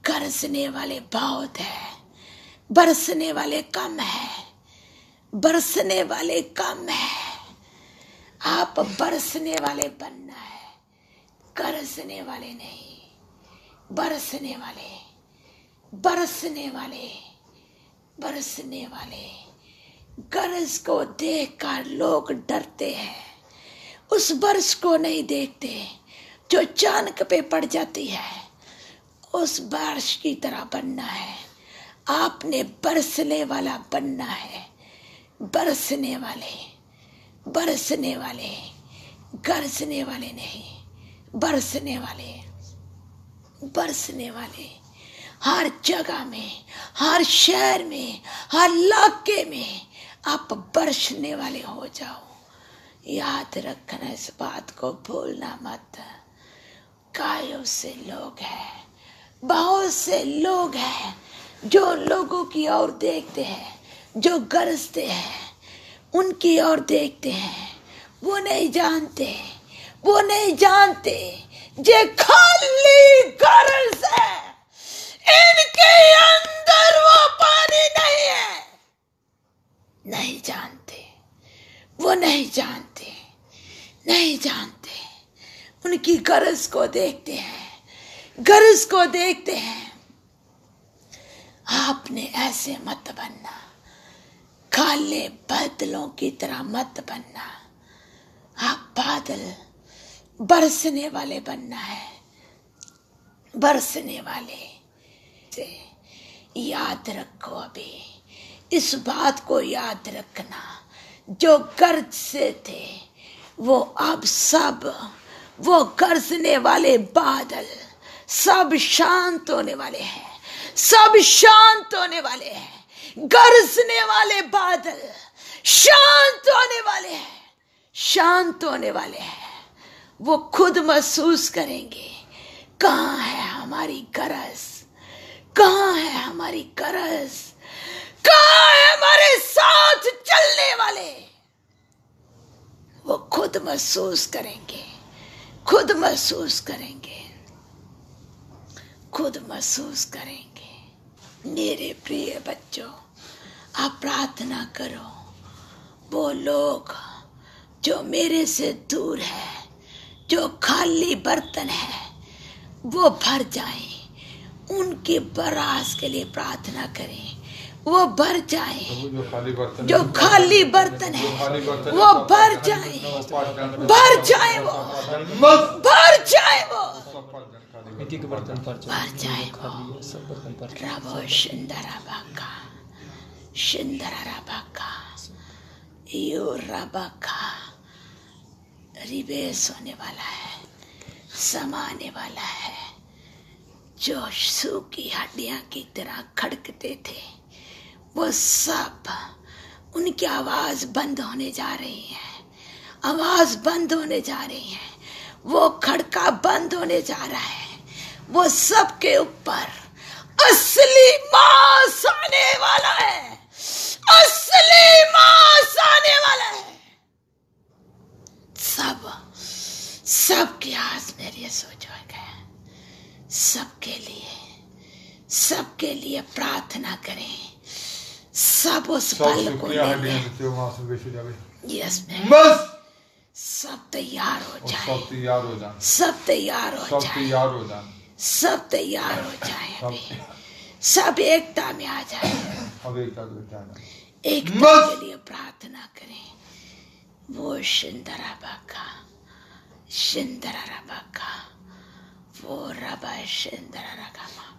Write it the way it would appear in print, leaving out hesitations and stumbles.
गरजने वाले बहुत है, बरसने वाले कम है, बरसने वाले कम है। आप बरसने वाले बनना है, गरजने वाले नहीं, बरसने वाले, बरसने वाले, बरसने वाले। गरज को देखकर लोग डरते हैं, उस बरस को नहीं देखते जो चानक पे पड़ जाती है। उस बारिश की तरह बनना है, आपने बरसने वाला बनना है, बरसने वाले, बरसने वाले, गरजने वाले नहीं, बरसने वाले, बरसने वाले। हर जगह में, हर शहर में, हर इलाके में आप बरसने वाले हो जाओ। याद रखना, इस बात को भूलना मत। कायों से लोग हैं, बहुत से लोग हैं जो लोगों की ओर देखते हैं, जो गरजते हैं उनकी ओर देखते हैं। वो नहीं जानते, वो नहीं जानते जे खाली गरज है, इनके अंदर वो पानी नहीं है। नहीं जानते, वो नहीं जानते, नहीं जानते। उनकी गरज को देखते हैं, गरज को देखते हैं। आपने ऐसे मत बनना, काले बादलों की तरह मत बनना। आप बादल बरसने वाले बनना है, बरसने वाले। याद रखो, अभी इस बात को याद रखना, जो गरज से थे वो अब सब, वो गरजने वाले बादल सब शांत होने वाले हैं, सब शांत होने वाले हैं। गरजने वाले बादल शांत होने वाले हैं, शांत होने वाले हैं। वो खुद महसूस करेंगे, कहाँ है हमारी गरज, कहाँ है हमारी गरज, कहाँ है हमारे साथ चलने वाले। वो खुद महसूस करेंगे, खुद महसूस करेंगे, खुद महसूस करेंगे। मेरे प्रिय बच्चों, आप प्रार्थना करो, वो लोग जो मेरे से दूर है, जो खाली बर्तन है, वो भर जाए। उनके बरास के लिए प्रार्थना करें, वो भर जाए। जो खाली बर्तन है वो भर जाए, भर जाए, वो भर जाए, वो भर जाए। रबो शिंदरा बाका, शिंदरा बाका, यो रबाका। रिवेश होने वाला है, समाने वाला है। जो सूखी हड्डियां की तरह खड़कते थे, वो सब, उनकी आवाज बंद होने जा रही है, आवाज बंद होने जा रही है। वो खड़का बंद होने जा रहा है। वो सबके ऊपर असली मांस आने वाला है, असली मांस आने वाला है। सबके आस मेरे सोच हो गए। सबके लिए प्रार्थना करें। सब उस पल को यस सब तैयार हो जाए, सब तैयार हो जाए, सब तैयार हो जाए, सब तैयार हो जाए। अभी सब एकता में आ जाए, एकता के लिए प्रार्थना करें। वो शिंदरा बाका, शिंदरा बाका, वो रबा शिंदरा रगा।